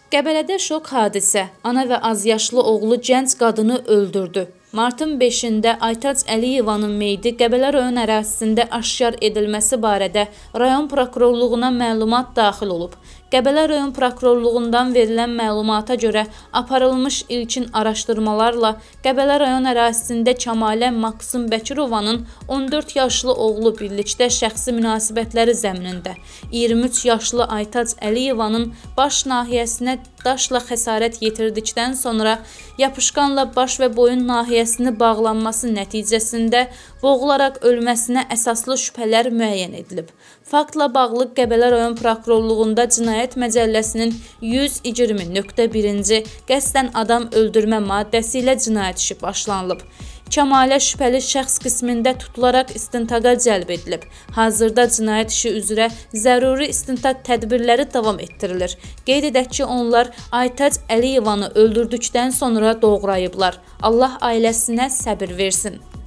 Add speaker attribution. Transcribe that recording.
Speaker 1: Qəbələdə şok hadisə. Ana və azyaşlı oğlu gənc qadını öldürdü. Martın 5-də Aytac Əliyevanın meyidi Qəbələ rayon ərazisində aşkar edilməsi barədə rayon prokurorluğuna məlumat daxil olub. Qəbələ rayon prokurorluğundan verilən məlumata görə aparılmış ilkin araşdırmalarla Qəbələ rayon ərazisində Kəmalə Maksim Bəkirovanın 14 yaşlı oğlu birlikdə şəxsi münasibətləri zəminində 23 yaşlı Aytac Əliyevanın baş nahiyəsinə daşla xəsarət yetirdikdən sonra yapışqanla baş və boyun nahiyəsini bağlanması nəticəsində boğularaq ölməsinə əsaslı şübhələr müəyyən edilib. Faktla bağlı Qəbələ rayon prokurorluğunda Cinayət Məcəlləsinin 120.1-ci qəsdən adam öldürmə maddəsi ilə cinayət işi başlanılıb. Kəmalə şübhəli şəxs qismində tutularaq istintaqa cəlb edilib. Hazırda cinayət işi üzrə zəruri istintaq tədbirləri davam etdirilir. Qeyd edək ki, onlar Aytac Əliyevanı öldürdükdən sonra doğrayıblar. Allah ailəsinə səbir versin.